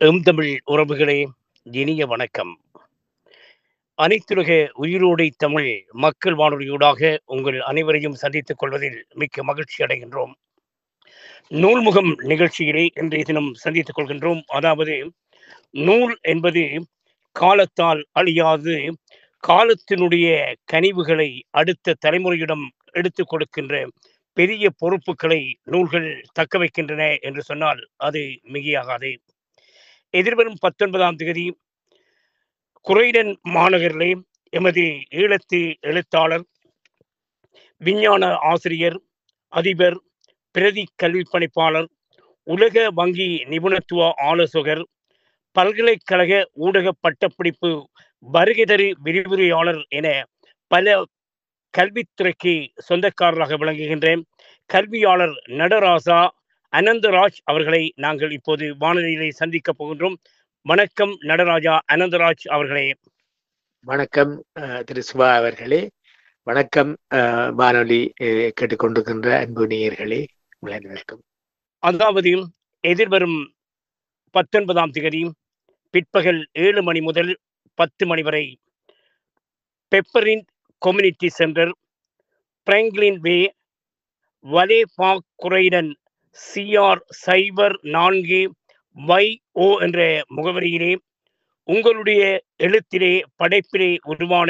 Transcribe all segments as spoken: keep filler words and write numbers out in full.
M Tamil உறவுகளே, இனிய வணக்கம். அனைத்துலக உயிரோடை தமிழ் மக்கள் வானொலியூடாக உங்கள் அனைவரையும் சந்தித்துக் கொள்வதில் மிக்க மகிழ்ச்சி அடைகின்றோம். நூல்முகம் நிகழ்ச்சியிலே இன்றைய தினம் சந்தித்துக் கொள்கின்றோம். அதாவது நூல் என்பது காலத்தால் அழியாது காலத்தினுடைய கனிவுகளை அடுத்த தலைமுறையிடம் எடுத்துக் கொடுக்கின்ற பெரிய பொறுப்புகளை நூல்கள் தக்க வைக்கின்றன என்று சொன்னால் அது மிகையாகாது. எதிர்வரும் பத்தொன்பதாம் தேதி குறைடன் மாநகரிலே எமது ஈழத்து எழுத்தாளர், விஞ்ஞான ஆசிரியர், அதிபர், பிரதி கல்வி பணிப்பாளர், உலக வங்கி நிபுணத்துவ ஆலோசகர், பல்கலைக்கழக ஊடக பட்டப்படிப்பு வருகை தரு விரிவுரையாளர் என பல கல்வித்துறைக்கு சொந்தக்காரராக விளங்குகின்ற கல்வியாளர் நடராசா அனந்தராஜ் அவர்களை நாங்கள் இப்போது வானொலியிலே சந்திக்க போகின்றோம். வணக்கம் நடராஜா அனந்தராஜ் அவர்களே. வணக்கம் திரு சுபா அவர்களே. வணக்கம் வானொலி கேட்டுக்கொண்டிருக்கின்ற அன்பு நேயர்களே, வணக்கம். அதாவது எதிர்வரும் பத்தொன்பதாம் தேதி பிற்பகல் ஏழு மணி முதல் பத்து மணி வரை பெப்பரின் community centre, Franklin way, vale park, Croydon, CR சைபர் நான்கு வை ஓ என்ற முகவரியிலே உங்களுடைய எழுத்திலே படைப்பிலே உருவான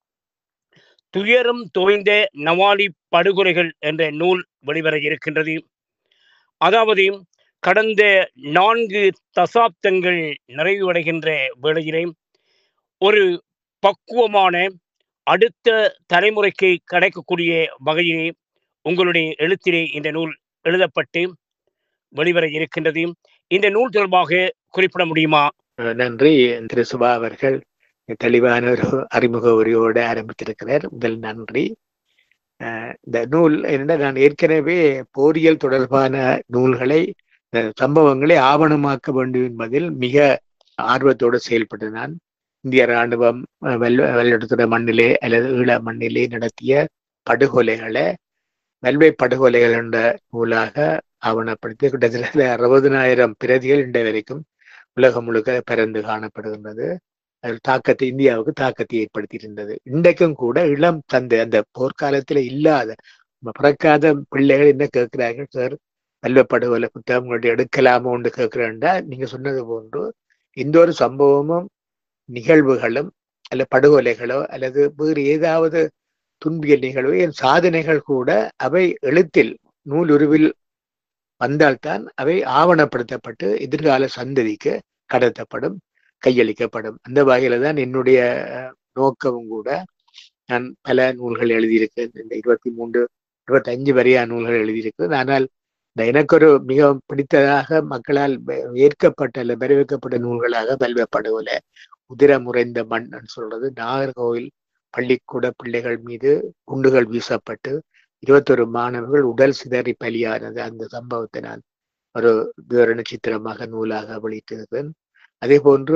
துயரம் தோய்ந்த நவாலி படுகொலைகள் என்ற நூல் வெளிவர இருக்கின்றது. அதாவது கடந்த நான்கு தசாப்தங்கள் நிறைவடைகின்ற வேளையிலே ஒரு பக்குவமான அடுத்த தலைமுறைக்கு கிடைக்கக்கூடிய வகையிலே உங்களுடைய எழுத்திலே இந்த நூல் எழுதப்பட்டு வெளிவர இருக்கின்றது. இந்த நூல் தொடர்பாக குறிப்பிட முடியுமா? நன்றி திரு சுபா அவர்கள். தெளிவான ஒரு அறிமுக உரையோடு ஆரம்பித்திருக்கிறார். முதல் நன்றி. இந்த நூல் என்ன, நான் ஏற்கனவே போரியல் தொடர்பான நூல்களை, சம்பவங்களை ஆவணமாக்க வேண்டும் என்பதில் மிக ஆர்வத்தோடு செயல்பட்டு நான் இந்திய இராணுவம் வெல் வெள்ளெடுத்துறை மண்ணிலே அல்லது ஈழ மண்ணிலே நடத்திய படுகொலைகளை வெல்வை படுகொலைகள் என்ற நூலாக ஆவணப்படுத்தி கிட்டத்தட்ட அறுபதனாயிரம் பிரதிகள் இன்றைய வரைக்கும் உலகம் முழுக்க பரந்து காணப்படுகின்றது. அது தாக்கத்தை இந்தியாவுக்கு தாக்கத்தை ஏற்படுத்தியிருந்தது. இன்றைக்கும் கூட இளம் தந்தை, அந்த போர்க்காலத்துல இல்லாத பிறக்காத பிள்ளைகள் என்ன கேட்கிறார்கள், சார் வெல்வ படுகொலை புத்தகம் உங்கள்ட்ட எடுக்கலாமோ என்று கேட்கிறேன்டா. நீங்க சொன்னது போன்று எந்த ஒரு சம்பவமும் நிகழ்வுகளும் அல்ல படுகொலைகளோ அல்லது வேறு ஏதாவது துன்பியல் நிகழ்வு, என் சாதனைகள் கூட அவை எழுத்தில் நூலுருவில் வந்தால்தான் அவை ஆவணப்படுத்தப்பட்டு எதிர்கால சந்ததிக்கு கடத்தப்படும், கையளிக்கப்படும். அந்த வகையில தான் என்னுடைய நோக்கமும் கூட. நான் பல நூல்கள் எழுதியிருக்கேன். இந்த இருபத்தி மூன்று இருபத்தி அஞ்சு வரையா நூல்கள் எழுதியிருக்கிறேன். ஆனால் இந்த எனக்கு ஒரு மிக பிடித்ததாக மக்களால் ஏற்கப்பட்ட அல்ல வரவேற்கப்பட்ட நூல்களாக வெல்வப்படுவல உதிர முறைந்த மண் சொல்றது, நாகர்கோவில் பள்ளிக்கூட பிள்ளைகள் மீது குண்டுகள் வீசப்பட்டு இருபத்தொரு மாணவர்கள் உடல் சிதறி பலியானது, அந்த சம்பவத்தை நான் ஒரு விவரண சித்திரமாக நூலாக வெளியிட்டிருக்கிறேன். அதே போன்று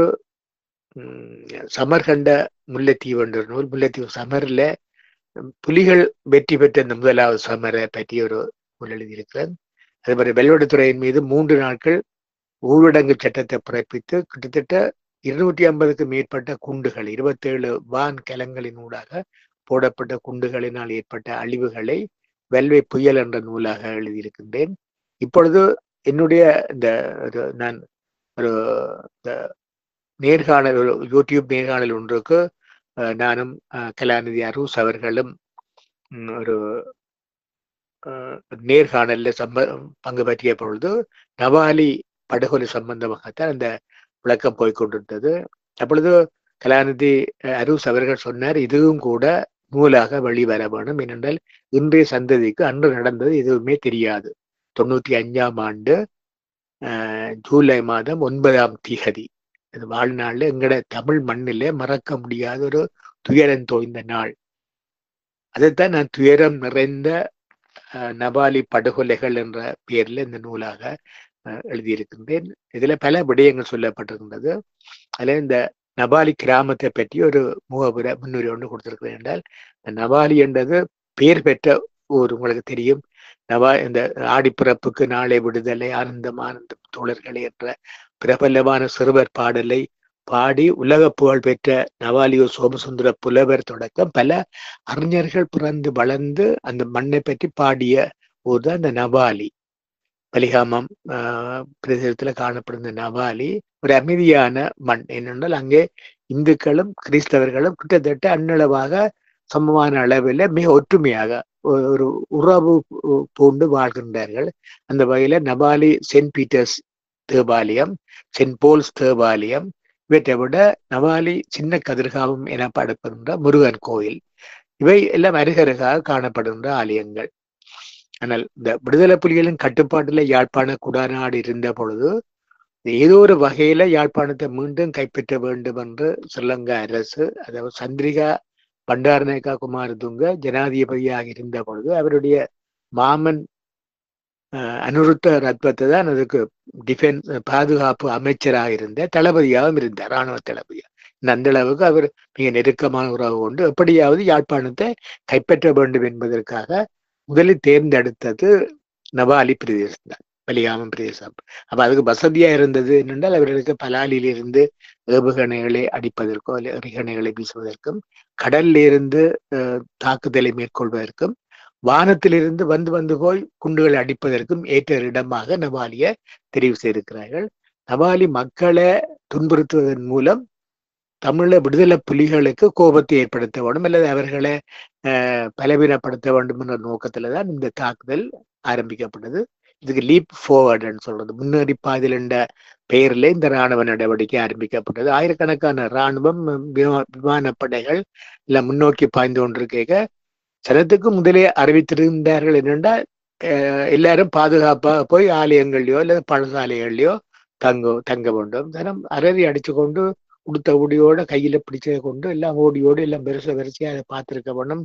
உம் சமர்கண்ட முல்லைத்தீவு என்ற நூல், முல்லைத்தீவு சமர்ல புலிகள் வெற்றி பெற்ற இந்த முதலாவது சமரை பற்றி ஒரு நூல் எழுதியிருக்கிறேன். அதே மாதிரி வெள்ளோடத்துறையின் மீது மூன்று நாட்கள் ஊரடங்கு சட்டத்தை பிறப்பித்து கிட்டத்தட்ட இருநூற்றி ஐம்பதுக்கு மேற்பட்ட குண்டுகள், இருபத்தி ஏழு வான் கலங்களின் ஊடாக போடப்பட்ட குண்டுகளினால் ஏற்பட்ட அழிவுகளை வெல்வை புயல் என்ற நூலாக எழுதியிருக்கின்றேன். இப்பொழுது என்னுடைய இந்த நான் ஒரு நேர்காணல், யூடியூப் நேர்காணல் ஒன்றுக்கு நானும் கலாநிதி அரூஸ் அவர்களும் ஒரு நேர்காணல்ல சம்ப பங்கு பற்றிய பொழுது நவாலி படுகொலை சம்பந்தமாகத்தான் அந்த விளக்கம் போய்கொண்டிருந்தது. அப்பொழுது கலாநிதி அரூஸ் அவர்கள் சொன்னார், இதுவும் கூட நூலாக வெளிவர வேணும். ஏனென்றால் இன்றைய சந்ததிக்கு அன்று நடந்தது எதுவுமே தெரியாது. தொண்ணூத்தி அஞ்சாம் ஆண்டு அஹ் ஜூலை மாதம் ஒன்பதாம் திகதி அது வாழ்நாள்ல எங்கட தமிழ் மண்ணிலே மறக்க முடியாத ஒரு துயரம் தோய்ந்த நாள். அதைத்தான் நான் துயரம் நிறைந்த நவாலி படுகொலைகள் என்ற பெயர்ல இந்த நூலாக எழுதியிருக்கின்றேன். இதுல பல விடயங்கள் சொல்லப்பட்டிருக்கின்றது. அதுல இந்த நவாலி கிராமத்தை பற்றி ஒரு முகபுர முன்னுரை ஒன்று கொடுத்திருக்கிறேன். என்றால் நவாலி என்றது பெயர் பெற்ற ஊர், உங்களுக்கு தெரியும். நவா இந்த ஆடிப்பிறப்புக்கு நாளை விடுதலை, ஆனந்தம் ஆனந்தம் தோழர்களே என்ற பிரபலமான சிறுவர் பாடலை பாடி உலக புகழ் பெற்ற நவாலியோ சோமசுந்தர புலவர் தொடக்கம் பல அறிஞர்கள் பிறந்து வளர்ந்து அந்த மண்ணை பற்றி பாடிய போது அந்த நவாலி பலிகாமம் ஆஹ் பிரதேசத்துல காணப்படுந்த நவாலி ஒரு அமைதியான மண். என்னென்றால் அங்கே இந்துக்களும் கிறிஸ்தவர்களும் கிட்டத்தட்ட அன்னளவாக சமமான அளவில் மிக ஒற்றுமையாக ஒரு உறவு பூண்டு வாழ்கின்றார்கள். அந்த வகையில நவாலி சென்ட் பீட்டர்ஸ் தேவாலயம், சென்ட் போல்ஸ் தேவாலயம், இவற்றை விட நவாலி சின்ன கதிர்காமம் எனப்படுகின்ற முருகன் கோயில், இவை எல்லாம் அருகருகாக காணப்படுகின்ற ஆலயங்கள். ஆனால் இந்த விடுதலை புலிகளின் கட்டுப்பாட்டில் யாழ்ப்பாண குடாநாடு இருந்த பொழுது ஏதோ ஒரு வகையில யாழ்ப்பாணத்தை மீண்டும் கைப்பற்ற வேண்டும் என்று ஸ்ரீலங்கா அரசு, அதாவது சந்திரிகா பண்டாரநாயக்கா குமாரதுங்க ஜனாதிபதியாக இருந்த பொழுது அவருடைய மாமன் அனுருத்த ரத்வத்தை தான் அதுக்கு டிஃபென்ஸ் பாதுகாப்பு அமைச்சராக இருந்த தளபதியாகவும் இருந்தார், இராணுவ தளபதியாக. அந்த அளவுக்கு அவர் மிக நெருக்கமான உறவு கொண்டு எப்படியாவது யாழ்ப்பாணத்தை கைப்பற்ற வேண்டும் என்பதற்காக முதலில் தேர்ந்தெடுத்தது நவாலி பிரதேசம் தான், பலிகாமம் பிரதேசம். அப்ப அதுக்கு வசதியா இருந்தது என்னென்றால் அவர்களுக்கு பலாலியிலிருந்து ஏவுகணைகளை அடிப்பதற்கோ அல்ல எறிகணைகளை வீசுவதற்கும், கடல்ல இருந்து தாக்குதலை மேற்கொள்வதற்கும், வானத்திலிருந்து வந்து வந்து போய் குண்டுகளை அடிப்பதற்கும் ஏற்ற இடமாக நவாலியை தெரிவு செய்திருக்கிறார்கள். நவாலி மக்களை துன்புறுத்துவதன் மூலம் தமிழ விடுதலை புலிகளுக்கு கோபத்தை ஏற்படுத்த வேண்டும் அல்லது அவர்களை அஹ் பலவீனப்படுத்த வேண்டும் என்ற நோக்கத்துல தான் இந்த தாக்குதல் ஆரம்பிக்கப்பட்டது. இதுக்கு லீப் ஃபார்வர்டுன்னு சொல்றது, முன்னேறி பாதில் என்ற பெயரில் இந்த இராணுவ நடவடிக்கை ஆரம்பிக்கப்பட்டது. ஆயிரக்கணக்கான இராணுவம் விமானப்படைகள் எல்லாம் முன்னோக்கி பாய்ந்து கொண்டிருக்க சனத்துக்கு முதலே அறிவித்திருந்தார்கள் என்னென்றால் எல்லாரும் பாதுகாப்பாக போய் ஆலயங்கள்லையோ அல்லது பழசாலைகள்லையோ தங்க தங்க வேண்டும். தனம் அரறி அடிச்சு கொண்டு உடுத்த ஓடியோட கையில பிடிச்சதை கொண்டு எல்லாம் ஓடியோடு எல்லாம் பெருச வரிசையா அதை பார்த்துருக்க வேணும்.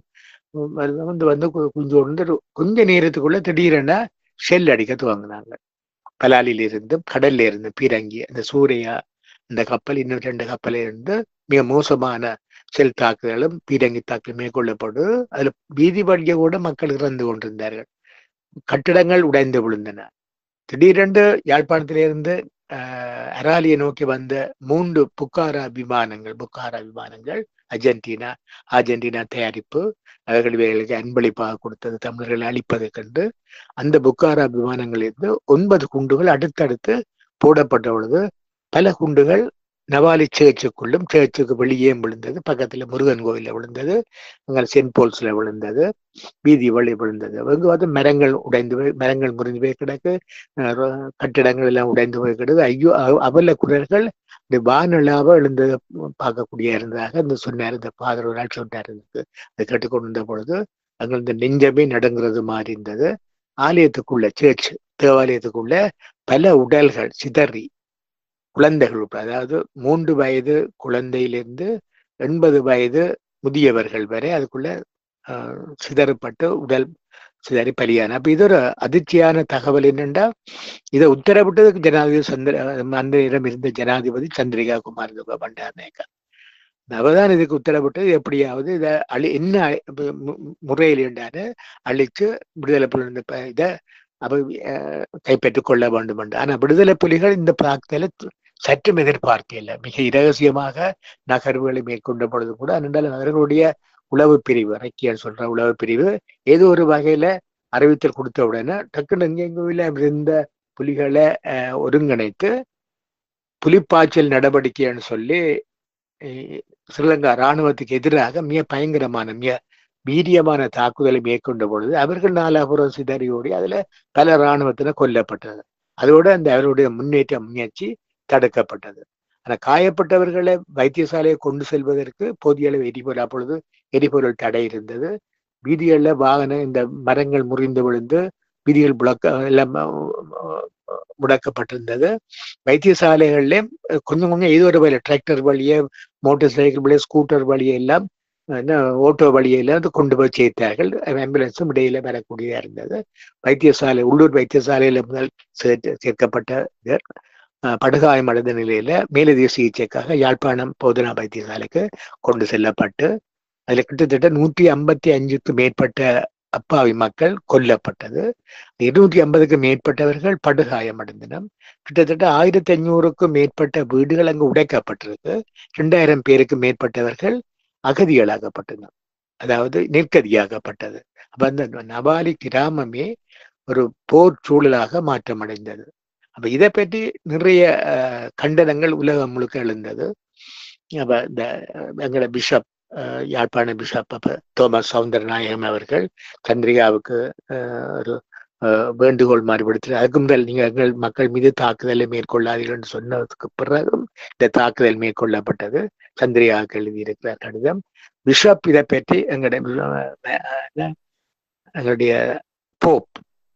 வந்து வந்து கொஞ்சம் வந்து கொஞ்ச நேரத்துக்குள்ள திடீரென ஷெல் அடிக்க துவங்கினாங்க. பலாலில இருந்து கடல்ல இருந்து பீரங்கி அந்த சூறையா இந்த கப்பல் இன்னும் ரெண்டு கப்பல இருந்து மிக மோசமான செல் தாக்குதலும் பீரங்கி தாக்குதல் மேற்கொள்ளப்படு. அதுல வீதி வழிய கூட மக்கள் இறந்து கொண்டிருந்தார்கள். கட்டிடங்கள் உடைந்து விழுந்தன. திடீரென்று யாழ்ப்பாணத்திலிருந்து அஹ் அராலியை நோக்கி வந்த மூன்று புக்காரா விமானங்கள் புக்காரா விமானங்கள் அர்ஜென்டினா அர்ஜென்டினா தயாரிப்பு அவர்கள் இவர்களுக்கு அன்பளிப்பாக கொடுத்தது தமிழர்களை அழிப்பதை கண்டு அந்த புக்காரா விமானங்களிலிருந்து ஒன்பது குண்டுகள் அடுத்தடுத்து போடப்பட்ட பொழுது பல குண்டுகள் நவாலி சேர்ச்சுக்குள்ளும் சேர்ச்சுக்கு வெளியே விழுந்தது. பக்கத்துல முருகன் கோயில விழுந்தது, அங்கே சென்ட் போல்ஸ்ல விழுந்தது, வீதி வழி விழுந்தது. அங்க வந்து மரங்கள் உடைந்து போய் மரங்கள் முறிந்து போய் கிடக்கு, கட்டிடங்கள் எல்லாம் உடைந்து போய் கிடக்கு. ஐயோ அவல குரல்கள் இந்த வானொலாவ எழுந்ததை பார்க்கக்கூடிய இருந்ததாக இந்த சொன்னார், இந்த ஃபாதர் ஒரு நாள் சொன்னார். இருக்கு அதை கேட்டுக்கொண்டிருந்த பொழுது அங்க இந்த நெஞ்சமே நடங்கிறது மாதிரி இருந்தது. ஆலயத்துக்குள்ள சேர்ச் தேவாலயத்துக்குள்ள பல உடல்கள் சிதறி குழந்தைகள், அதாவது மூன்று வயது குழந்தையிலிருந்து எண்பது வயது முதியவர்கள் வரை அதுக்குள்ள அஹ் சிதறப்பட்டு உடல் சிதறி பலியான. அப்ப இது ஒரு அதிர்ச்சியான தகவல். என்னென்றா இதை உத்தரவிட்டதுக்கு ஜனாதிபதி சந்திர அந்த இடம் இருந்த ஜனாதிபதி சந்திரிகா குமார் பண்டாரநாயக்கா அவதான் இதுக்கு உத்தரவிட்டு எப்படியாவது இதை அழி என்ன முறையில் என்றாரு அழிச்சு விடுதலை புலி இதை அவ கைப்பற்றிக் கொள்ள வேண்டும் என்று. ஆனா விடுதலை புலிகள் இந்த தாக்குதலை சற்றும் எதிர்பார்க்கல. மிக இரகசியமாக நகர்வுகளை மேற்கொண்ட பொழுது கூட அன்றால் அவர்களுடைய உளவு பிரிவு ரக்கியால் சொல்ற உளவு பிரிவு ஏதோ ஒரு வகையில அறிவித்தல் கொடுத்த உடனே டக்குன்னு எங்கெங்கல இருந்த புலிகளை அஹ் ஒருங்கிணைத்து புலிப்பாய்ச்சல் நடவடிக்கைன்னு சொல்லி ஸ்ரீலங்கா இராணுவத்துக்கு எதிராக மிக பயங்கரமான மிக வீரியமான தாக்குதலை மேற்கொண்ட பொழுது அவர்கள் நாலாபுரம் சிதறியோடி அதுல பல இராணுவத்தினர் கொல்லப்பட்டது. அதோட அந்த அவருடைய முன்னேற்ற முயற்சி தடுக்கப்பட்டது. ஆனா காயப்பட்டவர்களை வைத்தியசாலையை கொண்டு செல்வதற்கு போதிய அளவு எரிபொருள், அப்பொழுது எரிபொருள் தடை இருந்தது. வீதிகள்ல வாகனம் இந்த மரங்கள் முறிந்து விழுந்து வீதிகள் முடக்க எல்லாம் முடக்கப்பட்டிருந்தது. வைத்தியசாலைகள்ல கொஞ்சம் கொஞ்சம் ஏதோ ஒரு வழியை டிராக்டர் வழியே மோட்டார் சைக்கிள் வழியே ஸ்கூட்டர் வழியே எல்லாம் ஓட்டோ வழியில வந்து கொண்டு போய் சேர்த்தார்கள். ஆம்புலன்ஸும் இடையில வரக்கூடியதா இருந்தது. வைத்தியசாலை உள்ளூர் வைத்தியசாலையில முதல் சேர்க்கப்பட்ட படுகாயமடைந்த நிலையில மேலதிக சிகிச்சைக்காக யாழ்ப்பாணம் போதனா வைத்தியசாலைக்கு கொண்டு செல்லப்பட்டு அதுல கிட்டத்தட்ட நூற்றி ஐம்பத்தி அஞ்சுக்கு மேற்பட்ட அப்பாவி மக்கள் கொல்லப்பட்டது. இருநூற்றி ஐம்பதுக்கு மேற்பட்டவர்கள் படுகாயமடைந்தனர். கிட்டத்தட்ட ஆயிரத்தி ஐநூறுக்கும் மேற்பட்ட வீடுகள் அங்கு உடைக்கப்பட்டிருக்கு. இரண்டாயிரம் பேருக்கு மேற்பட்டவர்கள் அகதிகளாகப்பட்டனர், அதாவது நெற்கதியாகப்பட்டது. அப்ப அந்த நவாலி கிராமமே ஒரு போர் சூழலாக மாற்றமடைந்தது. அப்ப இதை பற்றி நிறைய கண்டனங்கள் உலகம் முழுக்க எழுந்தது. அப்ப இந்த எங்களோட பிஷப் யாழ்ப்பாண பிஷப் அப்ப தோமஸ் சவுந்தரநாயகம் அவர்கள் சந்திரிகாவுக்கு ஒரு வேண்டுகோள் மாதிரி விடுத்து, அதுக்கு முதல் நீங்க எங்கள் மக்கள் மீது தாக்குதலை மேற்கொள்ளாதீர்கள் என்று சொன்னதுக்கு பிறகும் இந்த தாக்குதல் மேற்கொள்ளப்பட்டது. சந்திரிகாவுக்கு எழுதியிருக்கிறார் கடிதம். பிஷப் இதை பற்றி எங்களுடைய எங்களுடைய போப்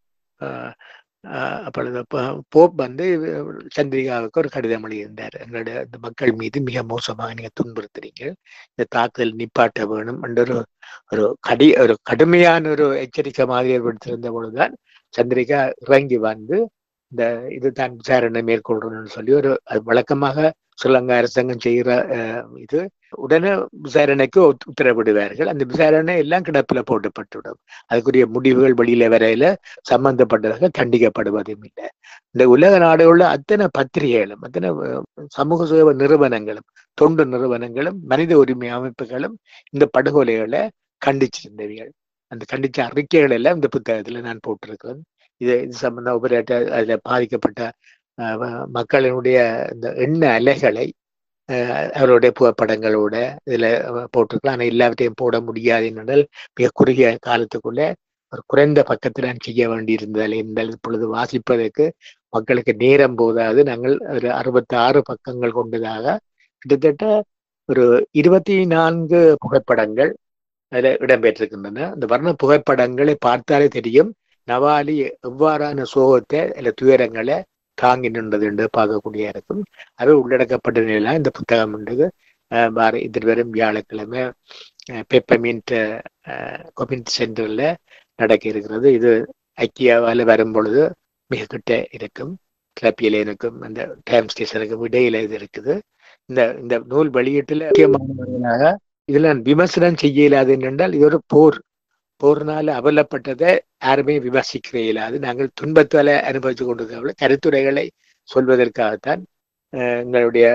அப்பொழுது போப் வந்து சந்திரிகாவுக்கு ஒரு கடிதம் எழுதியிருந்தார். எங்களுடைய இந்த மக்கள் மீது மிக மோசமாக நீங்க துன்புறுத்துறீங்க, இந்த தாக்குதல் நிப்பாட்ட வேணும் என்ற ஒரு ஒரு கடி ஒரு கடுமையான ஒரு எச்சரிக்கை மாதிரி ஏற்படுத்தியிருந்த பொழுதுதான் சந்திரிகா இறங்கி வந்து இந்த இது தான் விசாரணை மேற்கொள்றோம்னு சொல்லி ஒரு வழக்கமாக ஸ்ரீலங்கா அரசாங்கம் செய்கிற இது உடனே விசாரணைக்கு உத்தரவிடுவார்கள். அந்த விசாரணை எல்லாம் கிடப்பில போட்டுப்பட்டுவிடும். அதுக்குரிய முடிவுகள் வெளியில வரையில சம்பந்தப்பட்டவர்கள் கண்டிக்கப்படுவதும் இல்லை. இந்த உலக நாடுகளில் அத்தனை பத்திரிகைகளும் அத்தனை சமூக சேவை நிறுவனங்களும் தொண்டு நிறுவனங்களும் மனித உரிமை அமைப்புகளும் இந்த படுகொலைகளை கண்டிச்சிருந்தவர்கள். அந்த கண்டிச்ச அறிக்கைகள் எல்லாம் இந்த புத்தகத்துல நான் போட்டிருக்கிறேன். இது இது சம்பந்த உபரேட்ட அதுல பாதிக்கப்பட்ட மக்களினுடைய இந்த எண்ண அலைகளை அவருடைய புகைப்படங்களோட இதுல போட்டிருக்கலாம். ஆனால் எல்லாவற்றையும் போட முடியாது என்றால் மிக குறுகிய காலத்துக்குள்ள ஒரு குறைந்த பக்கத்தில் நான் செய்ய வேண்டியிருந்ததால் இருந்தால் இப்பொழுது வாசிப்பதற்கு மக்களுக்கு நேரம் போதாது. நாங்கள் ஒரு அறுபத்தி ஆறு பக்கங்கள் கொண்டதாக கிட்டத்தட்ட ஒரு இருபத்தி நான்கு புகைப்படங்கள் அதில் இடம்பெற்றிருக்கின்றன. அந்த வர்ண புகைப்படங்களை பார்த்தாலே தெரியும் நவாலி எவ்வாறான சோகத்தை அல்ல துயரங்களை தாங்கி நின்றது என்று பார்க்கக்கூடிய இருக்கும். அவை உள்ளடக்கப்பட்ட நிலையில இந்த புத்தகம் உண்டு. வார எதிர்வரும் வியாழக்கிழமை பெப்பர்மின்ட் கம்யூனிட்டி சென்டர்ல நடக்க இருக்கிறது. இது ஐக்கியாவால் வரும் பொழுது மிக கிட்ட இருக்கும். கிளப்பியலேனுக்கும் அந்த டைம் ஸ்டேஷனுக்கும் இடையில இது இருக்குது. இந்த இந்த நூல் வெளியீட்டுல முக்கியமானவர்களாக இதுல நான் விமர்சனம் செய்ய இயலாது என்றால் இது ஒரு போர் போர்னால அவலப்பட்டதை யாருமே விமர்சிக்கிற இயலாது. நாங்கள் துன்பத்தால அனுபவிச்சு கொண்டிருக்க கருத்துரைகளை சொல்வதற்காகத்தான் எங்களுடைய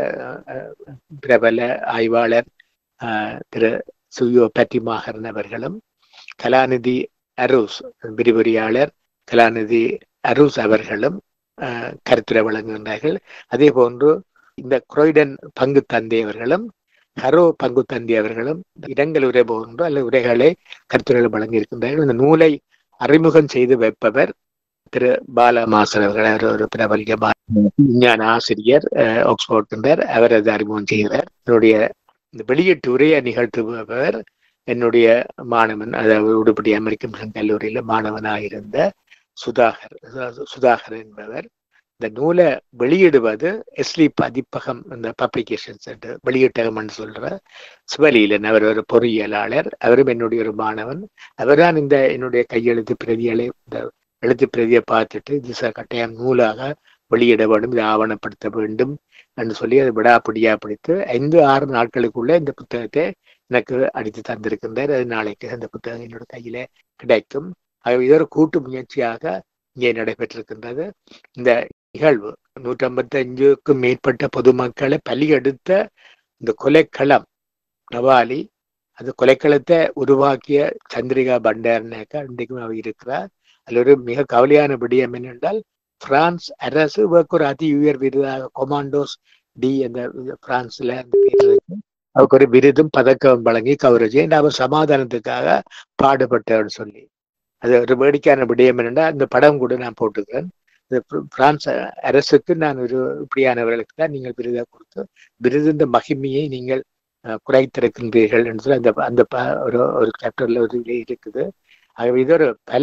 பிரபல ஆய்வாளர் திரு சுயோ பட்டிமாகரன் அவர்களும் கலாநிதி அரூஸ் விரிவுரையாளர் கலாநிதி அரூஸ் அவர்களும் கருத்துரை வழங்குகின்றார்கள். அதே போன்று இந்த குரோய்டன் பங்கு தந்தை அவர்களும் ஹரோ பங்கு தந்தி அவர்களும் இடங்கள் உரை போன்ற அல்ல உரைகளை கருத்துரைகள் வழங்கி இருக்கின்றார்கள். இந்த நூலை அறிமுகம் செய்து வைப்பவர் திரு பால மாசர் அவர்கள். அவர் ஒரு பிரபலிய விஞ்ஞான ஆசிரியர் ஆக்ஸ்போர்ட் என்றார். அவர் அதை அறிமுகம் செய்கிறார். என்னுடைய இந்த வெளியீட்டு உரையை நிகழ்த்துபவர் என்னுடைய மாணவன், அதாவது உடுப்படி அமெரிக்கன் கல்லூரியில மாணவனாயிருந்த சுதாகர் சுதாகர் என்பவர். இந்த நூலை வெளியிடுவது எஸ்லி பதிப்பகம் இந்த பப்ளிகேஷன்ஸ் வெளியீட்டகம் என்று சொல்ற சிவலீலன். அவர் ஒரு பொறியியலாளர். அவரும் என்னுடைய ஒரு மாணவன். அவர்தான் இந்த என்னுடைய கையெழுத்து பிரதிகளை இந்த எழுத்து பிரதியை பார்த்துட்டு இது கட்டாயம் நூலாக வெளியிட வேண்டும், இதை ஆவணப்படுத்த வேண்டும் என்று சொல்லி அதை விடாப்பிடியா பிடித்து ஐந்து ஆறு நாட்களுக்குள்ள இந்த புத்தகத்தை எனக்கு அடித்து தந்திருக்கின்றார். அது நாளைக்கு அந்த புத்தகம் என்னோட கையில கிடைக்கும். ஆகவே இது ஒரு கூட்டு முயற்சியாக இங்கே நடைபெற்றிருக்கின்றது. இந்த நிகழ்வு நூற்றி ஐம்பத்தி அஞ்சுக்கும் மேற்பட்ட பொதுமக்களை பலியெடுத்த இந்த கொலைக்களம் நவாலி, அந்த கொலைக்களத்தை உருவாக்கிய சந்திரிகா பண்டாரநாயக்கா இன்றைக்கும் அவர் இருக்கிறார். அதில் ஒரு மிக கவலையான விடயம் என்னென்றால் பிரான்ஸ் அரசு ஒரு அதி உயர் விருதாக கொமாண்டோஸ் டி என்ற பிரான்ஸ்ல அந்த பேர் இருக்கு, அவருக்கு ஒரு விருதும் பதக்கம் வழங்கி கௌரவிச்சு அவர் சமாதானத்துக்காக பாடுபட்டவர்னு சொல்லி. அது ஒரு வேடிக்கையான விடயம் என்னென்னா அந்த படம் கூட நான் போட்டுக்கிறேன். பிரான்ஸ் அரசுக்கு நான் ஒரு இப்படியானவர்களுக்கு தான் நீங்கள் விருதாக கொடுத்து விருது இந்த மகிமையை நீங்கள் குறைத்திருக்கின்றீர்கள் என்று சொல்லி அந்த அந்த ஒரு ஒரு சாப்டர்ல ஒரு இது இருக்குது. ஆகவே இது ஒரு பல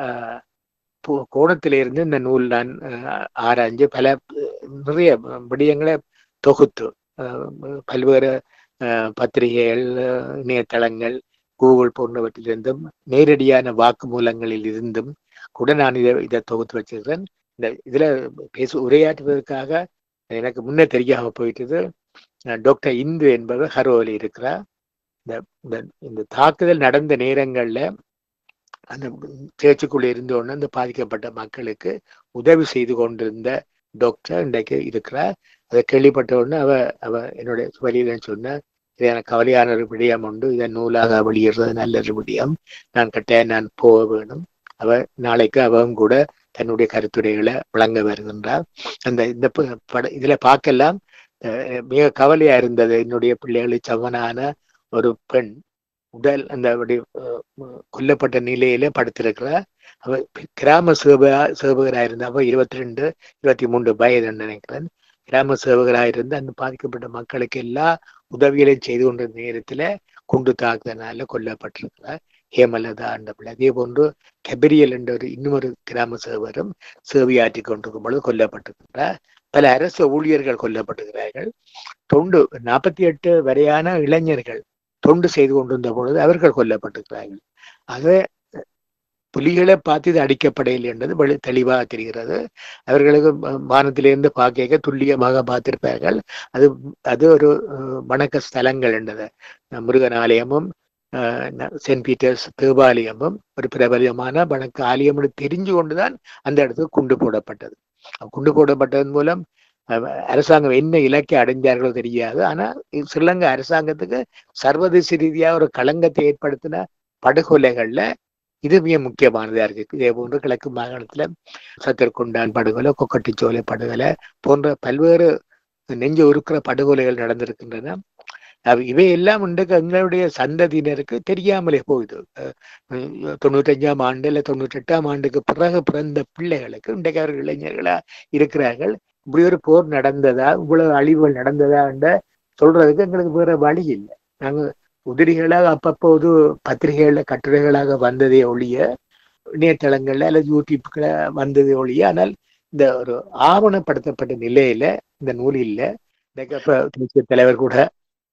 கோணத்திலிருந்து இந்த நூல் நான் ஆராய்ஞ்சு பல நிறைய விடயங்களை தொகுத்து பல்வேறு பத்திரிகைகள், இணையதளங்கள், கூகுள் போன்றவற்றிலிருந்தும் நேரடியான வாக்குமூலங்களில் இருந்தும் கூட நான் இதை இதை தொகுத்து வச்சிருக்கிறேன். இந்த இதுல பேச உரையாற்றுவதற்காக எனக்கு முன்னே தெரியாம போயிட்டது டாக்டர் இந்து என்பவர் ஹரோவில் இருக்கிறார். இந்த இந்த தாக்குதல் நடந்த நேரங்கள்ல அந்த சேர்ச்சுக்குள்ள இருந்தோன்னு அந்த பாதிக்கப்பட்ட மக்களுக்கு உதவி செய்து கொண்டிருந்த டாக்டர் இன்றைக்கு இருக்கிறார். அதை கேள்விப்பட்ட உடனே அவ அவ என்னுடைய வழியில சொன்ன இது எனக்கு கவலையான ஒரு விடயம் உண்டு, இதை நூலாக வெளியிடுறது நல்ல ஒரு விடயம், நான் கட்டாயம் நான் போக வேணும். அவ நாளைக்கு அவன் கூட தன்னுடைய கருத்துரைகளை வழங்க வருகின்றார். அந்த இந்த பட இதுல பார்க்கலாம் மிக கவலையா இருந்தது. என்னுடைய பிள்ளைகளை சமனான ஒரு பெண் உடல் அந்த கொல்லப்பட்ட நிலையில படுத்திருக்கிறார். அவ கிராம சேவ சேவகராயிருந்த அவ இருபத்தி ரெண்டு இருபத்தி மூன்று வயது நினைக்கிறேன். கிராம சேவகராயிருந்து அந்த பாதிக்கப்பட்ட மக்களுக்கு எல்லா உதவிகளையும் செய்து கொண்ட நேரத்துல குண்டு தாக்குதனால கொல்லப்பட்டிருக்கிறார் ஹேமலதா என்ற பிள்ளை. அதே போன்று கெபரியல் என்ற ஒரு இன்னொரு கிராம சேவரும் சேவையாற்றி கொண்டிருக்கும் பொழுது கொல்லப்பட்டிருக்கிறார். பல அரசு ஊழியர்கள் கொல்லப்பட்டிருக்கிறார்கள். தொண்டு நாற்பத்தி எட்டு வரையான இளைஞர்கள் தொண்டு செய்து கொண்டிருந்த பொழுது அவர்கள் கொல்லப்பட்டிருக்கிறார்கள். ஆகவே புலிகளை பார்த்து இது அடிக்கப்படையில் என்றது வெளி தெளிவாக தெரிகிறது. அவர்களுக்கு வானத்திலிருந்து பார்க்க துல்லியமாக பார்த்திருப்பார்கள். அது அது ஒரு வணக்க ஸ்தலங்கள் என்றது. முருகன் ஆலயமும் சென்ட் பீட்டர்ஸ் தேவாலயமும் ஒரு பிரபலமான வணக்க ஆலயம் என்று தெரிஞ்சு கொண்டுதான் அந்த இடத்துக்கு குண்டு போடப்பட்டது. குண்டு போடப்பட்டதன் மூலம் அரசாங்கம் என்ன இலக்கை அடைஞ்சார்களோ தெரியாது. ஆனா ஸ்ரீலங்கா அரசாங்கத்துக்கு சர்வதேச ரீதியாக ஒரு களங்கத்தை ஏற்படுத்தின படுகொலைகள்ல இது மிக முக்கியமானதா இருக்கு. இதே போன்று கிழக்கு மாகாணத்துல சத்தர்குண்டான் படுகொலை, கொக்கட்டிச்சோலை படுகொலை போன்ற பல்வேறு நெஞ்சு உருக்கிற படுகொலைகள் நடந்திருக்கின்றன. இவையெல்லாம் இன்றைக்கு எங்களுடைய சந்ததியினருக்கு தெரியாமலே போகுது. தொண்ணூற்றி அஞ்சாம் ஆண்டு இல்ல தொண்ணூற்றி எட்டாம் ஆண்டுக்கு பிறகு பிறந்த பிள்ளைகளுக்கு இன்றைக்கு அவர்கள் இளைஞர்களா இருக்கிறார்கள். இப்படி ஒரு போர் நடந்ததா, இவ்வளவு அழிவுகள் நடந்ததா என்ற சொல்றதுக்கு எங்களுக்கு வேற வழி இல்லை. நாங்க உதிரிகளாக அப்பப்போது பத்திரிகைகள்ல கட்டுரைகளாக வந்ததே ஒழிய, இணையதளங்கள்ல அல்லது யூடியூப்ல வந்ததே ஒழிய, ஆனால் இந்த ஒரு ஆவணப்படுத்தப்பட்ட நிலையில இந்த நூல் இல்லை. இன்னைக்கு அப்ப தேசிய தலைவர் கூட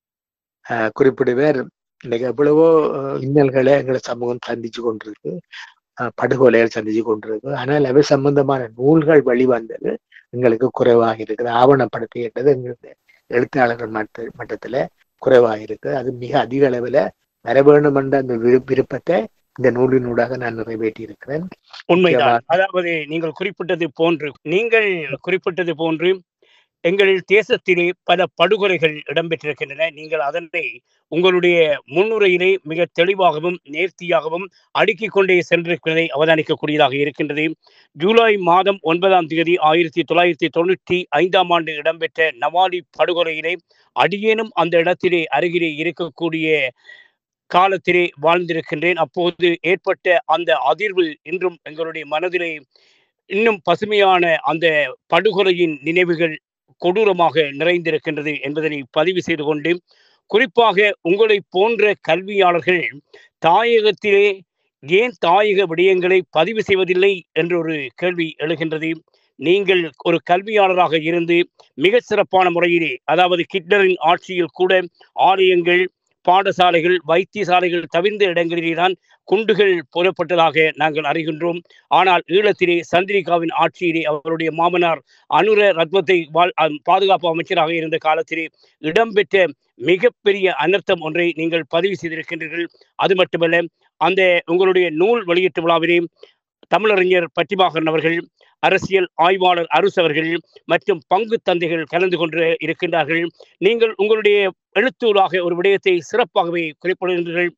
ஆஹ் குறிப்பிடுவார், இன்னைக்கு எவ்வளவோ இன்னல்களை எங்களை சமூகம் சந்திச்சு கொண்டிருக்கு, படுகொலைகள் சந்திச்சு கொண்டிருக்கு. ஆனால் அவை சம்பந்தமான நூல்கள் வெளிவந்தது எங்களுக்கு குறைவாக இருக்குது. ஆவணப்படுத்தியது எங்களுக்கு எழுத்தாளர்கள் மட்ட மட்டத்துல குறைவாக இருக்கு. அது மிக அதிக அளவுல வர வேண்டும் என்ற அந்த விருப்பத்தை இந்த நூலினூடாக நான் நிறைவேற்றி இருக்கிறேன். உண்மைதான். அதாவது நீங்கள் குறிப்பிட்டது போன்று நீங்கள் குறிப்பிட்டது போன்று எங்கள் தேசத்திலே பல படுகொலைகள் இடம்பெற்றிருக்கின்றன. நீங்கள் அதனை உங்களுடைய முன்னுரையிலே மிக தெளிவாகவும் நேர்த்தியாகவும் அடுக்கிக் கொண்டே சென்றிருக்கிறதை அவதானிக்கக்கூடியதாக இருக்கின்றது. ஜூலை மாதம் ஒன்பதாம் தேதி ஆயிரத்தி தொள்ளாயிரத்தி தொண்ணூற்றி ஐந்தாம் ஆண்டு இடம்பெற்ற நவாலி படுகொலையிலே அடியேனும் அந்த இடத்திலே அருகிலே இருக்கக்கூடிய காலத்திலே வாழ்ந்திருக்கின்றேன். அப்போது ஏற்பட்ட அந்த அதிர்வு இன்றும் எங்களுடைய மனதிலே இன்னும் பசுமையான அந்த படுகொலையின் நினைவுகள் கொடூரமாக நிறைந்திருக்கின்றது என்பதனை பதிவு செய்து கொண்டு, குறிப்பாக உங்களை போன்ற கல்வியாளர்கள் தாயகத்திலே ஏன் தாயக விடயங்களை பதிவு செய்வதில்லை என்ற ஒரு கேள்வி எழுகின்றது. நீங்கள் ஒரு கல்வியாளராக இருந்து மிக சிறப்பான முறையிலே, அதாவது ஹிட்லரின் ஆட்சியில் கூட ஆலயங்கள், பாடசாலைகள், வைத்தியசாலைகள் தவிர்ந்த இடங்களிலேதான் குண்டுகள் போடப்பட்டதாக நாங்கள் அறிகின்றோம். ஆனால் ஈழத்திலே சந்திரிகாவின் ஆட்சியிலே அவருடைய மாமனார் அனுர ரத்வத்தை பாதுகாப்பு அமைச்சராக இருந்த காலத்திலே இடம்பெற்ற மிகப்பெரிய அனர்த்தம் ஒன்றை நீங்கள் பதிவு செய்திருக்கின்றீர்கள். அது மட்டுமல்ல, அந்த உங்களுடைய நூல் வெளியீட்டு விழாவிலே தமிழறிஞர் பட்டிமாகரன் அவர்கள், அரசியல் ஆய்வாளர் அரசு அவர்கள் மற்றும் பங்கு தந்தைகள் கலந்து கொண்டு இருக்கின்றார்கள். நீங்கள் உங்களுடைய எழுத்தூராக ஒரு விடயத்தை சிறப்பாகவே குறிப்பிடுகின்றீர்கள்.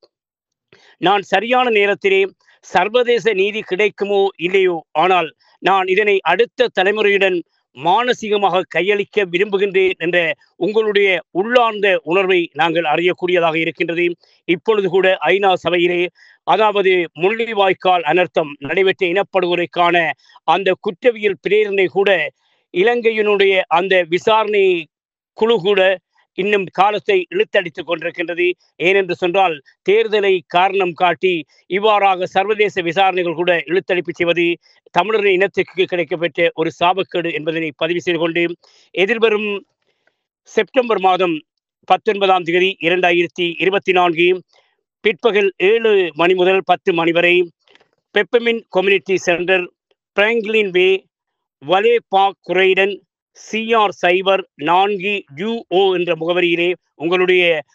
நான் சரியான நேரத்திலே சர்வதேச நீதி கிடைக்குமோ இல்லையோ, ஆனால் நான் இதனை அடுத்த தலைமுறையுடன் மானசீகமாக கையளிக்க விரும்புகின்றேன் என்ற உங்களுடைய உள்ளார்ந்த உணர்வை நாங்கள் அறியக்கூடியதாக இருக்கின்றது. இப்பொழுது கூட ஐநா சபையிலே, அதாவது முள்ளிவாய்க்கால் அனர்த்தம் நடைபெற்ற இனப்படுகொலைக்கான அந்த குற்றவியல் பிரேரணை கூட, இலங்கையினுடைய அந்த விசாரணை குழு கூட இன்னும் காலத்தை இழுத்தடித்துக் கொண்டிருக்கின்றது. ஏனென்று சொன்னால், தேர்தலை காரணம் காட்டி இவ்வாறாக சர்வதேச விசாரணைகள் கூட இழுத்தடிப்பு செய்வது தமிழர் இனத்துக்கு கிடைக்கப்பெற்ற ஒரு சாபக்கேடு என்பதனை பதிவு செய்து கொண்டு, எதிர்வரும் செப்டம்பர் மாதம் பத்தொன்பதாம் தேதி இரண்டாயிரத்தி இருபத்தி நான்கு பிற்பகல் ஏழு மணி முதல் பத்து மணி வரை பெப்பமின் community centre, Franklin way, vale park, Croydon, CR சைபர் நான்கு யூஓ என்ற முகவரியிலே உங்களுடைய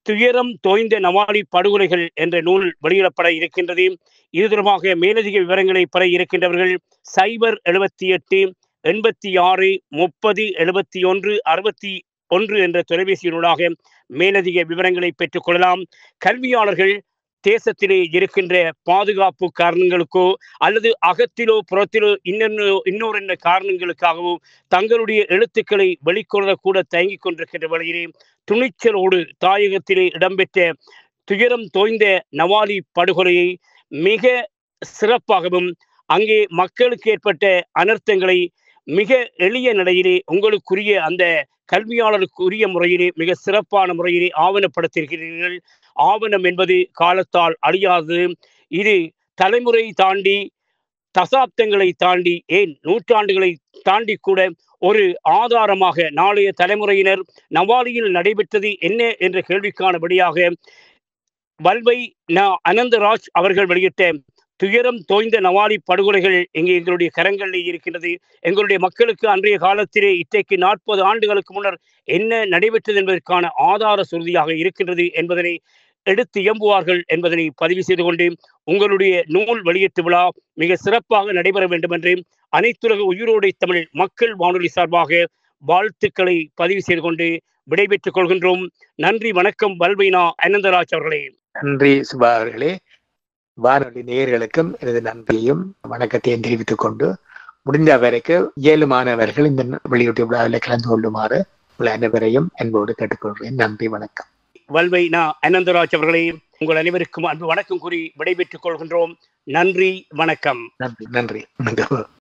துயரம் தோய்ந்த நவாலி படுகொலைகள் என்ற நூல் வெளியிடப்பட இருக்கின்றது. இது தொடர்பாக மேலதிக விவரங்களை பெற இருக்கின்றவர்கள் சைபர் எழுபத்தி எட்டு எண்பத்தி ஆறு முப்பது எழுபத்தி ஒன்று அறுபத்தி ஒன்று என்ற தொலைபேசியினூடாக மேலதிக விவரங்களை பெற்றுக் கொள்ளலாம். கல்வியாளர்கள் தேசத்திலே இருக்கின்ற பாதுகாப்பு காரணங்களுக்கோ அல்லது அகத்திலோ புறத்திலோ இன்னொரு இன்னொரு என்ன காரணங்களுக்காகவோ தங்களுடைய எழுத்துக்களை வெளிக்கொள்ளக்கூட தயங்கிக் கொண்டிருக்கின்ற வழியிலே துணிச்சலோடு தாயகத்திலே இடம்பெற்ற துயரம் தோய்ந்த நவாலி படுகொலையை மிக சிறப்பாகவும் அங்கே மக்களுக்கு ஏற்பட்ட அனர்த்தங்களை மிக எளிய நிலையிலே உங்களுக்குரிய அந்த கல்வியாளருக்குரிய முறையிலே மிக சிறப்பான முறையிலே ஆவணப்படுத்தியிருக்கிறீர்கள். ஆவணம் என்பது காலத்தால் அழியாது. இது தலைமுறை தாண்டி தசாப்தங்களை தாண்டி ஏன் நூற்றாண்டுகளை தாண்டி கூட ஒரு ஆதாரமாக நாளைய தலைமுறையினர் நவாலியில் நடைபெற்றது என்ன என்ற கேள்விக்கானபடியாக வல்வை ந அனந்தராஜ் அவர்கள் வெளியிட்ட துயரம் தோய்ந்த நவாலி படுகொலைகள் இங்கே எங்களுடைய கரங்களில் இருக்கின்றது. எங்களுடைய மக்களுக்கு அன்றைய காலத்திலே இன்றைக்கு நாற்பது ஆண்டுகளுக்கு முன்னர் என்ன நடைபெற்றது என்பதற்கான ஆதார சுருதியாக இருக்கின்றது என்பதனை எடுத்து இயம்புவார்கள் என்பதனை பதிவு செய்து கொண்டு உங்களுடைய நூல் வெளியீட்டு விழா மிக சிறப்பாக நடைபெற வேண்டும் என்று அனைத்துலக உயிரோடை தமிழ் மக்கள் வானொலி சார்பாக வாழ்த்துக்களை பதிவு செய்து கொண்டு விடைபெற்றுக் கொள்கின்றோம். நன்றி, வணக்கம். வல்வைனா அனந்தராஜ் அவர்களே. நன்றி சுபா அவர்களே. வானொலி நேயர்களுக்கும் எனது நன்றியையும் வணக்கத்தையும் தெரிவித்துக் கொண்டு முடிந்த வரைக்கும் ஏழு மாணவர்கள் இந்த வெளியீட்டு விழாவில் கலந்து கொள்ளுமாறு உங்கள் அனைவரையும் அன்போடு கேட்டுக்கொள்கிறேன். நன்றி, வணக்கம். வல்வைனா அனந்தராஜ் அவர்களே, உங்கள் அனைவருக்கும் அன்பு வணக்கம் கூறி விடைபெற்றுக் கொள்கின்றோம். நன்றி, வணக்கம். நன்றி நன்றி